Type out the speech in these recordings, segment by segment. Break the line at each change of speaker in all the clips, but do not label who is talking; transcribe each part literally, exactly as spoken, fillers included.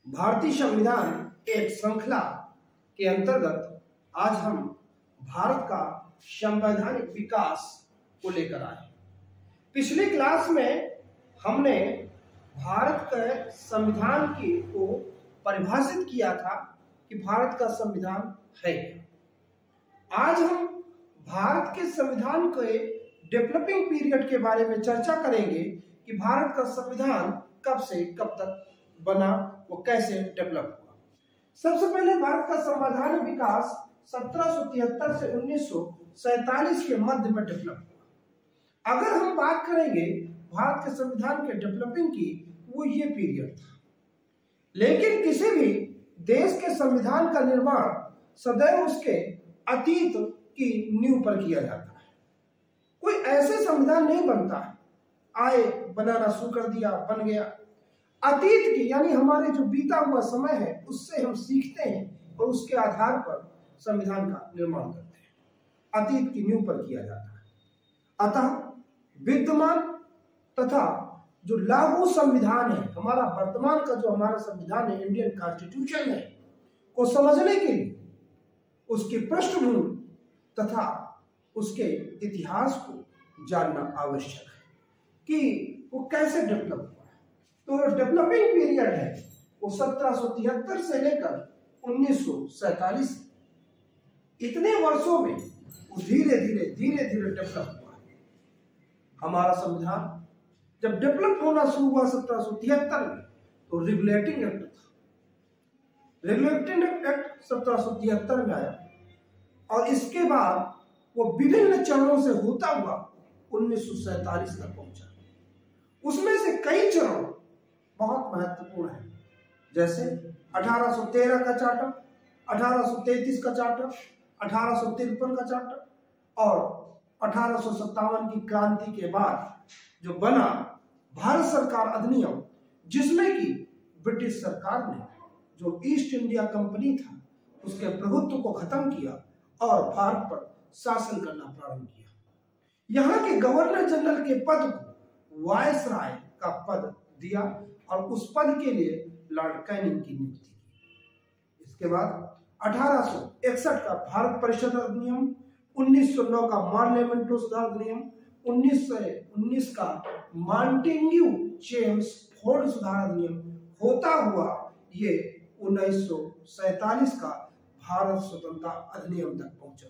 भारतीय संविधान एक श्रृंखला के अंतर्गत आज हम भारत का संवैधानिक विकास को लेकर आए। पिछली क्लास में हमने भारत के संविधान की को परिभाषित किया था कि भारत का संविधान है। आज हम भारत के संविधान के डेवलपिंग पीरियड के बारे में चर्चा करेंगे कि भारत का संविधान कब से कब तक बना, वो कैसे डेवलप हुआ। सबसे पहले भारत का संवैधानिक विकास सत्रह सौ तिहत्तर से उन्नीस सौ सैतालीस के मध्य में डेवलप हुआ। अगर हम बात करेंगे भारत के संविधान के डेवलपिंग की, वो ये पीरियड था। लेकिन किसी भी देश के संविधान का निर्माण सदैव उसके अतीत की नींव पर किया जाता है। कोई ऐसे संविधान नहीं बनता है आए बनाना शुरू कर दिया बन गया। अतीत की यानी हमारे जो बीता हुआ समय है उससे हम सीखते हैं और उसके आधार पर संविधान का निर्माण करते हैं। अतीत की नींव पर किया जाता है। अतः विद्यमान तथा जो लागू संविधान है, हमारा वर्तमान का जो हमारा संविधान है, इंडियन कॉन्स्टिट्यूशन है, को समझने के लिए उसकी पृष्ठभूमि तथा उसके इतिहास को जानना आवश्यक है कि वो कैसे डेवलप हुआ। तो डेवलपिंग पीरियड है वो सत्रह सौ तिहत्तर से लेकर उन्नीस सौ सैतालीस, इतने वर्षों में वो धीरे धीरे धीरे धीरे डेवलप हुआ। हमारा संविधान जब डेवलप होना शुरू हुआ सत्रह सौ तिहत्तर में, तो रेगुलेटिंग एक्ट था। रेगुलेटिंग एक्ट सत्रह सौ तिहत्तर में आया और इसके बाद वो विभिन्न चरणों से होता हुआ उन्नीस सौ सैतालीस तक पहुंचा। उसमें से कई चरण बहुत महत्वपूर्ण है, जैसे अठारह सौ तेरह का चार्टर, अठारह सौ तैंतीस का चार्टर, अठारह सौ तिरपन का चार्टर और अठारह सौ सत्तावन की क्रांति के बाद जो बना भारत सरकार अधिनियम, जिसमें कि ब्रिटिश सरकार ने जो ईस्ट इंडिया कंपनी था उसके प्रभुत्व को खत्म किया और भारत पर शासन करना प्रारंभ किया। यहाँ के गवर्नर जनरल के पद को वायसराय का पद दिया और उस पद के लिए लॉर्ड कैनिंग की नियुक्ति की। इसके बाद अठारह सौ इकसठ का भारत परिषद अधिनियम, उन्नीस सौ नौ का मार्लेमेंटो सुधार अधिनियम, उन्नीस सौ उन्नीस का मॉन्टेग्यू चेम्सफोर्ड सुधार अधिनियम होता हुआ ये उन्नीस सौ सैतालीस का भारत स्वतंत्रता अधिनियम तक पहुंचा।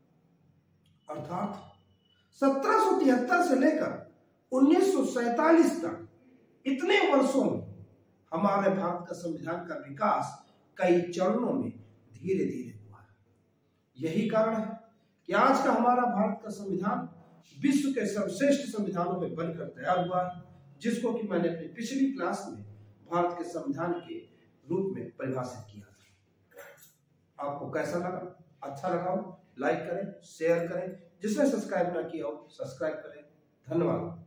अर्थात सत्रह सौ तिहत्तर से लेकर उन्नीस सौ सैतालीस तक इतने वर्षों में हमारे भारत का संविधान का विकास कई चरणों में धीरे धीरे हुआ है। यही कारण है कि आज का हमारा भारत का संविधान विश्व के सर्वश्रेष्ठ संविधानों में बनकर तैयार हुआ है, जिसको कि मैंने अपनी पिछली क्लास में भारत के संविधान के रूप में परिभाषित किया था। आपको कैसा लगा? अच्छा लगा हो लाइक करें, शेयर करें, जिसने सब्सक्राइब ना किया हो सब्सक्राइब करें। धन्यवाद।